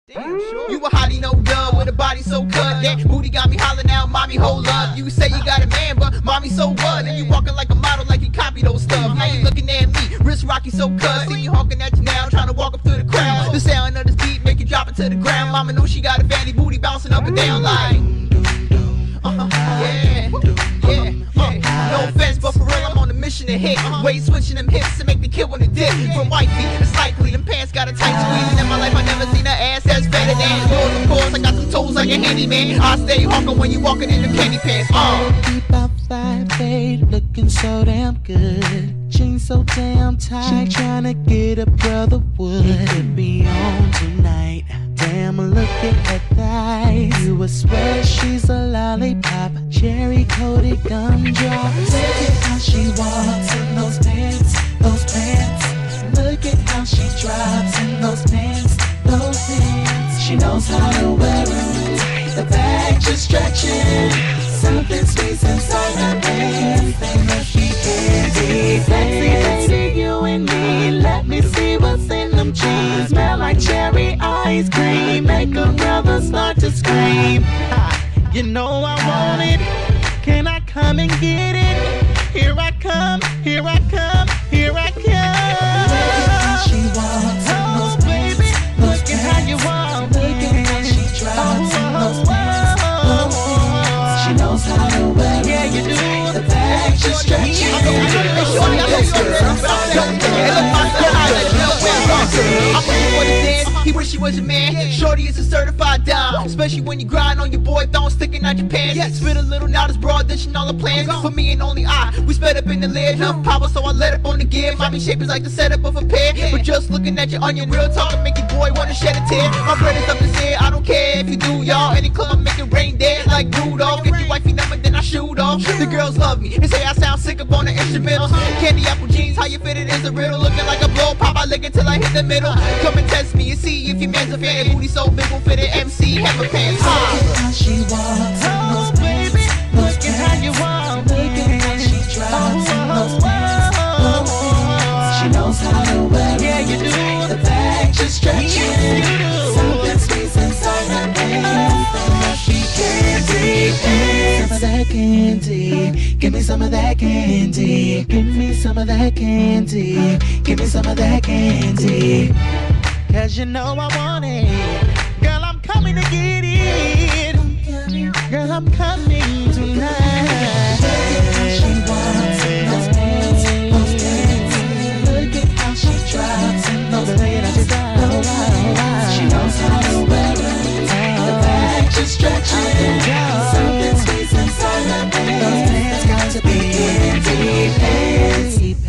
Damn, sure. You a hottie, no dub, with a body so cut. That booty got me hollering out, mommy, hold up. You say you got a man, but mommy, so what? And you walking like a model, like you copy those stuff. Now you looking at me, wrist rocky, so cut. See you honking at you now, trying to walk up through the crowd. The sound of this beat make you drop it to the ground. Mama know she got a fatty booty bouncing up and down like yeah. No offense, but for real, I'm on a mission to hit. Weight switching them hips to make the kid wanna dip. From wifey, it's likely them pants got a tight squeeze. And in my life, I never seen an ass that's fatter than yours. Of course, I got some toes like a handyman. I stay honking when you walking in the candy pants. Keep out 5'8", looking so damn good. Jeans so damn tight, she tryna get a Brotherwood. It could be on tonight. Damn, look at her thighs. You would swear she's a lollipop, cherry-coated gumdrop. Look at how she walks in those pants, those pants. Look at how she drops in those pants, those pants. She knows how to wear them. The bag just stretching. Something sweet inside her pants. They must be candy. Sexy, baby, you and me. Let me see what's in them jeans. Smell like cherry ice cream. Make a brother start to scream. You know I want it. Can I come and get it? Here I come, here I come, here I come. Look at how she walks in those pants. Look at how you walk. Look at how she drops in those pants. She knows how to wear it. Yeah, you do. The bag just stretching. He wish he was your man. Shorty is a certified dime, especially when you grind on your boy thong sticking out your pants. Spit a little, not as broad, dishing all the plans. For me and only I, we sped up in the lid. Enough power, so I let up on the gear. Mommy shape is like the setup of a pair. But just looking at your onion, real talk, make your boy wanna shed a tear. My bread is up his head, I don't care if you do, y'all. Any club, make it rain dead like Rudolph. If you wifey number, then I shoot off. The girls love me and say I sound sick up on the instrumentals. Candy apple jeans, how you fit it is a riddle. Looking like a blow pop, I lick it till I hit the middle. Come and test me and see if your man's a fan. Booty so big, will fit an MC, have a pants. Look at how she walks in those pants. Look at how you walk. Look at how she drops in those pants. She knows how to wear it. Yeah, you do. The bag just stretching. Something sweet inside her pants. She candy. Some of that candy. Give me some of that candy. Give me some of that candy. Give me some of that candy. Cause you know I want it. Girl, I'm coming to get it. Girl, I'm coming tonight. Look at how she walks in those pants, those pants. Look at how she drops in those pants, those pants. She knows how to wear it. The bag just stretching. Something sweet inside her pants. Those pants got to be candy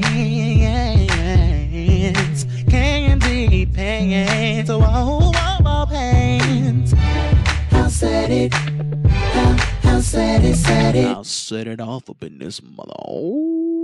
pants. Candy pants. Oh, pants. I'll set it. I'll set it, set it. I'll set it off up in this mother.